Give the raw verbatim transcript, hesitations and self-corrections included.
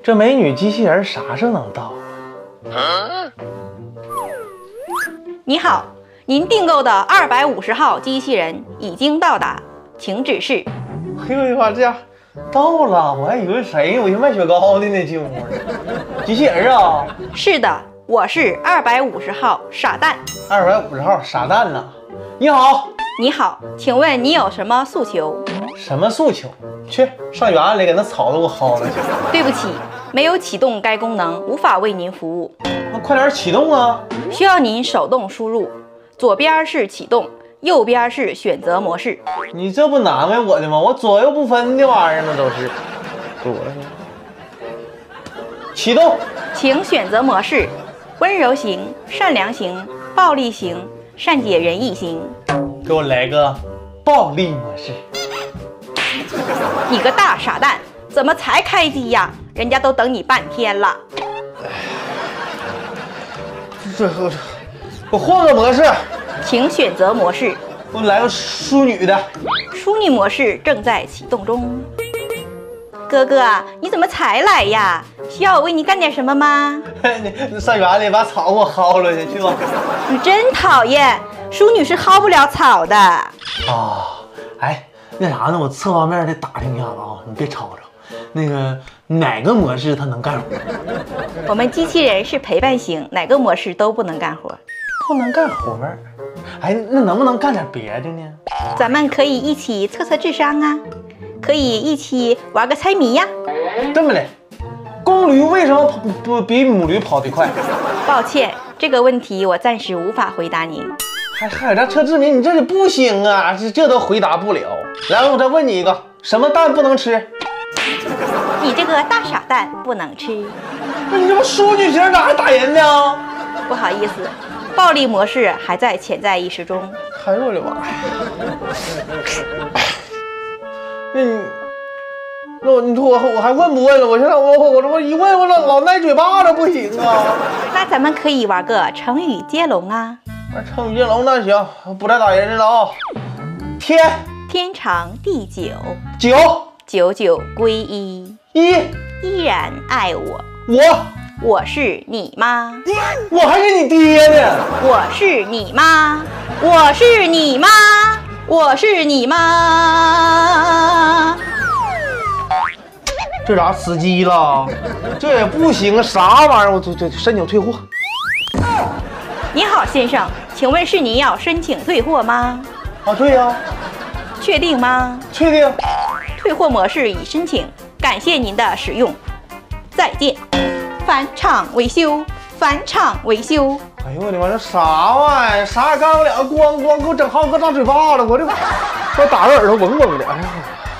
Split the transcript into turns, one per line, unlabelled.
这美女机器人啥时候能到啊？
你好，您订购的二百五十号机器人已经到达，请指示。
哎呦我的妈，这样到了，我还以为谁呢？我以为卖雪糕的呢，进屋呢。机器人啊？
是的，我是二百五十号傻蛋。
二百五十号傻蛋呐。你好，
你好，请问你有什么诉求？
什么诉求？去上园里给那草都给我薅了去。
对不起，没有启动该功能，无法为您服务。
那快点启动啊！
需要您手动输入，左边是启动，右边是选择模式。
你这不难为我的吗？我左右不分的玩意儿，那都是。左启动，
请选择模式：温柔型、善良型、暴力型、善解人意型。
给我来个暴力模式。
你个大傻蛋，怎么才开机呀？人家都等你半天了。
这我我换个模式，
请选择模式。
我来个淑女的。
淑女模式正在启动中。哥哥，你怎么才来呀？需要我为你干点什么吗？
你你上园里把草给我薅了去，去吧。
你真讨厌，淑女是薅不了草的。
啊，哎，那啥呢？我侧方面得打听一下子啊，你别吵吵。那个哪个模式它能干活？
我们机器人是陪伴型，哪个模式都不能干活。
不能干活？哎，那能不能干点别的呢？
咱们可以一起测测智商啊，可以一起玩个猜谜呀。
这么的，公驴为什么跑不比母驴跑得快？
抱歉，这个问题我暂时无法回答您。
还还有这测智谜，你这里不行啊，这这都回答不了。来，我再问你一个，什么蛋不能吃？
你这个大傻蛋不能吃。
你这不淑女型咋还打人呢？
不好意思，暴力模式还在潜在意识中。
哎呦我的妈！那你，那我你说我我还问不问了？我现在我我我我一问我老老耐嘴巴子不行啊。
那咱们可以玩个成语接龙啊。
玩成语接龙那行，不带打人了啊。天
天长地久，
九
九九归一，
一
依然爱我。
我
我是你妈，
我还是你爹呢。
我是你妈，我是你妈，我是你妈。
这咋死机了？这也不行啊！啥玩意儿？我这这申请退货。
你好，先生，请问是您要申请退货吗？
啊，对呀、啊。
确定吗？
确定。
退货模式已申请，感谢您的使用，再见。返厂维修，返厂维修。
哎呦我的妈，这啥玩意儿？啥也干不了，咣咣给我整好几个大嘴巴子，我这我打个耳朵嗡嗡的。哎呀。